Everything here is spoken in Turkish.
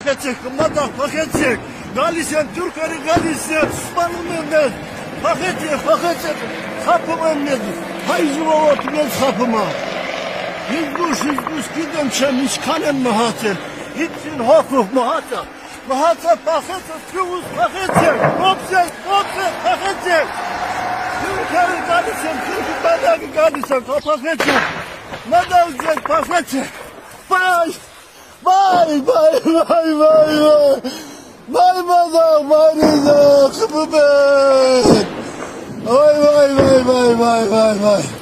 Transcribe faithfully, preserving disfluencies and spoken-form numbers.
paketçek, madak paketçek. Galisen, Türkleri Galisen, Osmanlı Mehmet. Paketçek, paketçek. Kapım emniyet. Hayzıva oturuyor kapıma. Hizbuş, hizbuş gidem çemiş kanem muhatır. Hitsin hukuk muhatır. Muhatır paketçek, Tüvüz paketçek. Hopsek, hopsek paketçek. Türkleri Galisen, Türkleri Galisen, paketçek. Madak paketçek. Vay! Vay vay vay vay vay! Vay madak, vay madak, kıpı ben! Vay vay vay vay vay vay vay!